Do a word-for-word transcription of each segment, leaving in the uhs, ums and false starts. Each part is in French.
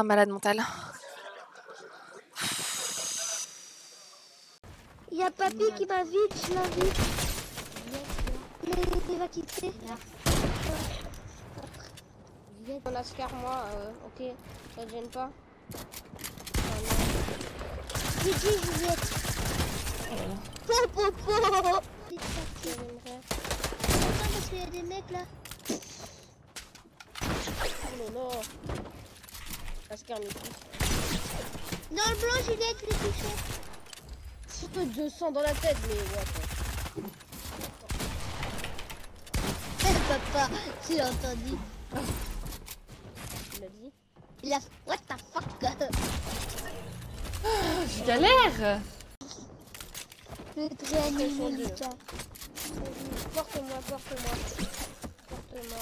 malade mental. Il y a papy qui m'invite, je l'invite. Mais il va quitter. On a Scar, moi, euh, ok, ça te gêne pas. J'ai dit Juliette. Po po po. Attends parce qu'il y a des mecs là. Oh non, non. La Scar me touche. Dans le blanc, Juliette, je l'ai touché. Surtout deux cents dans la tête, mais ouais. Papa, tu l'as entendu. Tu l'as dit? Il a... What the fuck? Je galère. Je vais te réanimer, Lucas. Porte-moi, porte-moi. Porte-moi.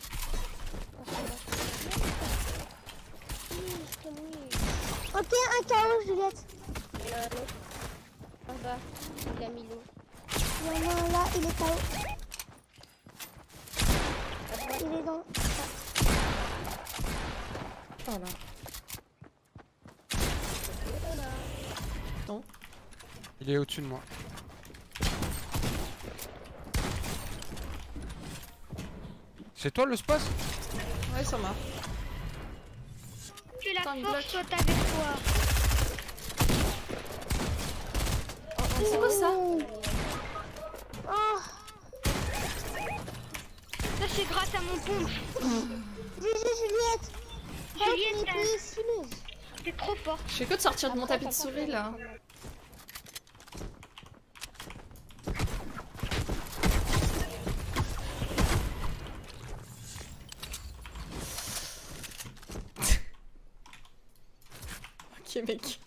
Ok, un K O, Juliette. Il y en a un autre. En bas, il a mis l'eau. Il y en a un là, il est K O. Il est dans... Voilà. Non. Il est au-dessus de moi. C'est toi le spot? Ouais, ça marche. Tu la Attends, il force, bloque. toi, t'avais quoi? C'est quoi ça? Oh. Ça, c'est grâce à mon pompe. G G, Juliette. Juliette, euh... t'es trop fort. Je fais que de sortir de mon tapis de souris là. Ok mec.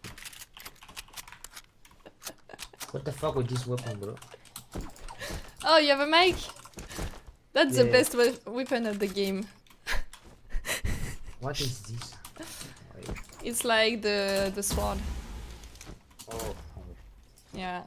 What the fuck with this weapon, bro? Oh, you have a mic? That's Yeah. the best we weapon of the game. What is this? It's like the the sword. Oh, Yeah.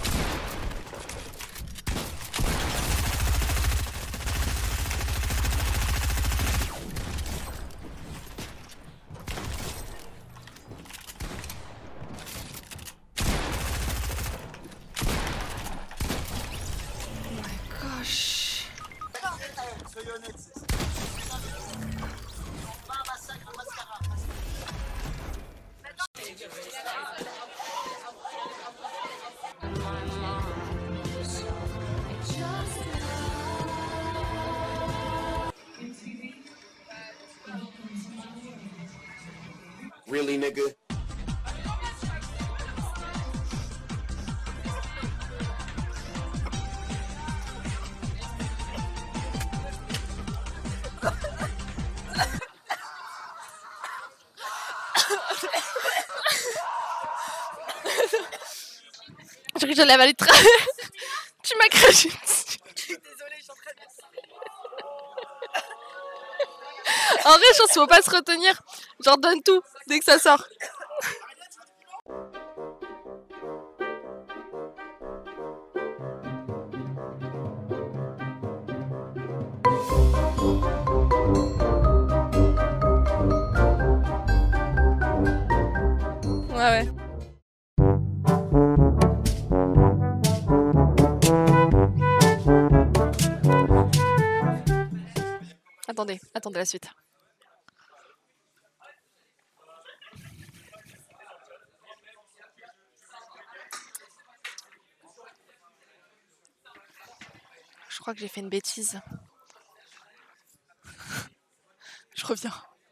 Gosh. Really, nigga? J'ai cru que j'allais avaler de travers. Tu m'as craché dessus. Désolée, je suis en train de... En vrai, je pense qu'il faut pas se retenir. Genre donne tout dès que ça sort. Ouais ouais. Attendez, attendez la suite. Je crois que j'ai fait une bêtise. Je reviens.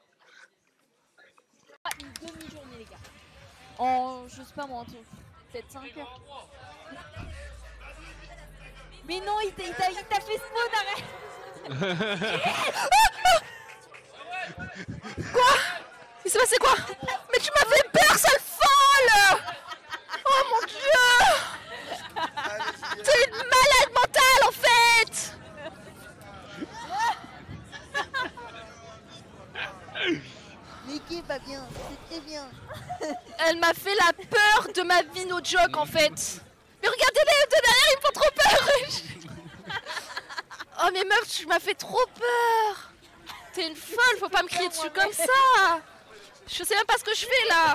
Une demi-journée, les gars. En, je sais pas moi, peut-être cinq heures. Mais non, il t'a il t'a- il t'a fait spawn, arrête. Quoi? Il s'est passé quoi? Mais tu m'as fait peur, sale folle! Oh mon dieu! T'es une malade mentale en fait! L'équipe va bien, c'est très bien. Elle m'a fait la peur de ma vie, no joke en fait! Mais regardez-les de derrière, ils me font trop peur! Oh mais meuf, tu m'as fait trop peur! T'es une folle, faut pas me crier dessus comme ça! Je sais même pas ce que je fais là.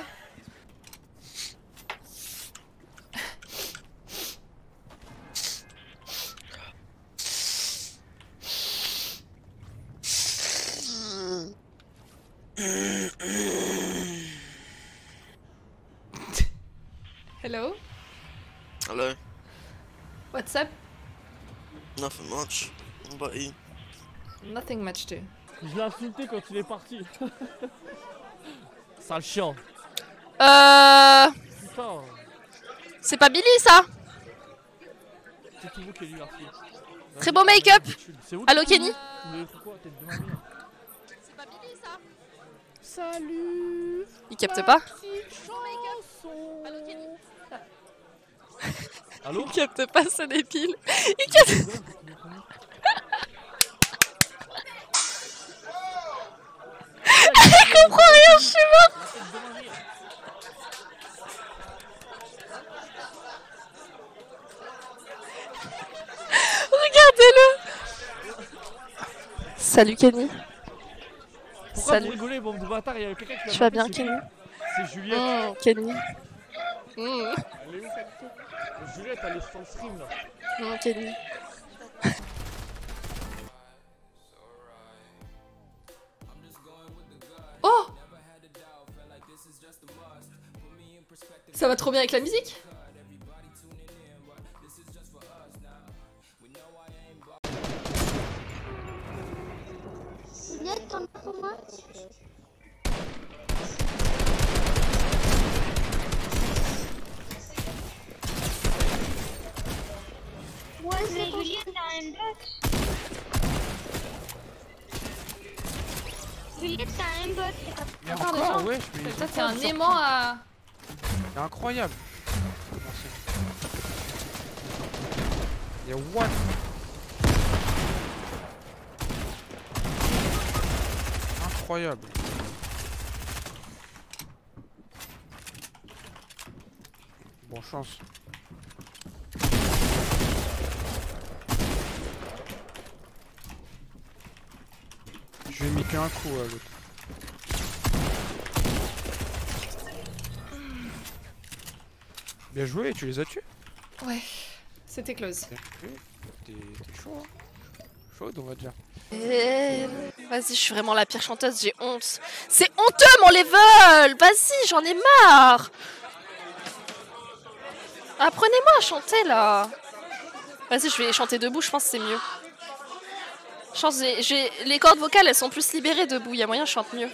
Hello? Hello. What's up? Nothing much. What about you? Nothing much too. Je l'ai insulté quand il est parti. Sale chiant. Euh... Putain. C'est pas Billy ça? C'est tout vous qui est lui merci. Très beau make-up. Allo Kenny? Mais pourquoi t'es de ma mère? C'est pas Billy ça? Salut. Il capte pas? Allo Kenny. Allo? Il capte pas, ça dépile. Il capte... Il comprend rien, je suis mort. Regardez-le. Salut Kenny. Pourquoi Salut. vous rigolez, bande de bâtards? Il y a quelqu'un qui m'a Tu vas appelé, bien c'est Kenny? C'est Juliette. Mmh, Kenny. Mmh. Elle est où cette photo? Juliette, elle est sur le stream là. Mmh, Kenny. Oh! Ça va trop bien avec la musique? Juliette, t'en as pour moi? Ouais, c'est Juliette, t'as un box. Juliette, t'as un box. Mais Attends, encore, déjà. ouais, je vais... Ça, c'est un aimant à... C'est incroyable. Merci. Il y a what? Incroyable. Bon chance. Je lui ai mis qu'un coup à l'autre. Bien joué, tu les as tués? Ouais, c'était close. Bien joué. T'es t'es chaud, hein? Chaude, on va dire. Et... Vas-y, je suis vraiment la pire chanteuse, j'ai honte. C'est honteux mon level! Vas-y, j'en ai marre! Apprenez-moi à chanter là! Vas-y, je vais chanter debout, je pense que c'est mieux. Je pense que j'ai... les cordes vocales, elles sont plus libérées debout, il y a moyen, je chante mieux.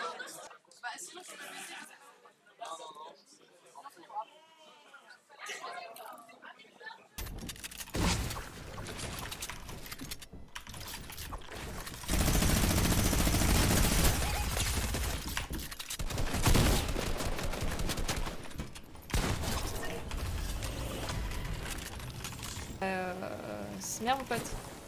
Euh... C'est merde ou pote?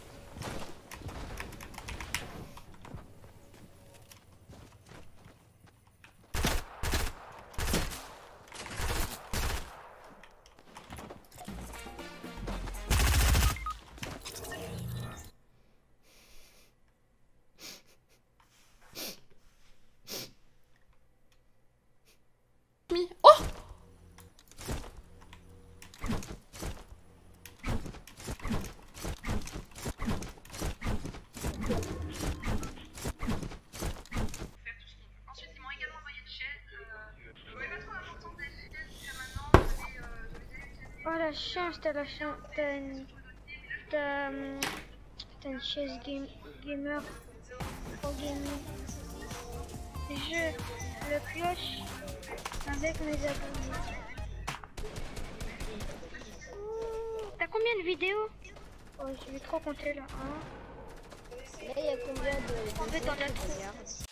Oh! Oh la chance, t'as la chance, t'as une... T'as... T'as une chaise game... gamer pour gaming. Je... Le cloche avec mes abonnés. T'as combien de vidéos? Oh, je vais trop compter là. Hein. Là, il y a combien de... En fait, t'en as trop.